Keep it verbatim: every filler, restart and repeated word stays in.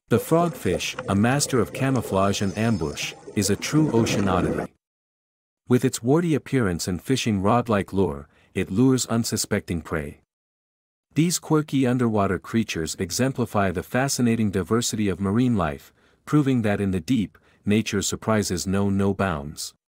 The frogfish, a master of camouflage and ambush, is a true ocean oddity. With its warty appearance and fishing rod-like lure, it lures unsuspecting prey. These quirky underwater creatures exemplify the fascinating diversity of marine life, proving that in the deep, nature's surprises know no bounds.